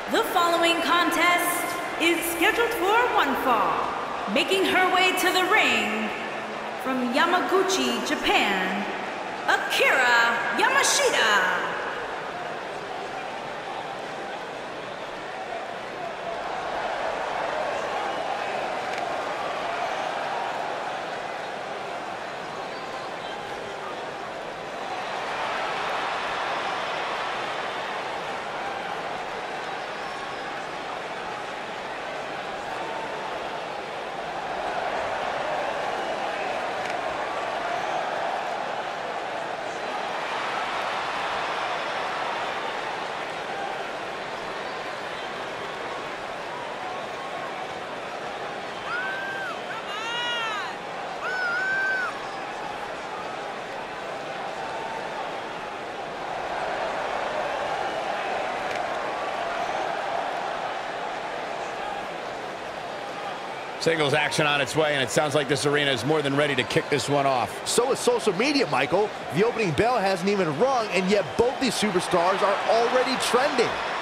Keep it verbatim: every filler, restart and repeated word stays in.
The following contest is scheduled for one fall. Making her way to the ring from Yamaguchi, Japan, Akira Yamashita. Singles action on its way, and it sounds like this arena is more than ready to kick this one off. So is social media, Michael. The opening bell hasn't even rung, and yet both these superstars are already trending.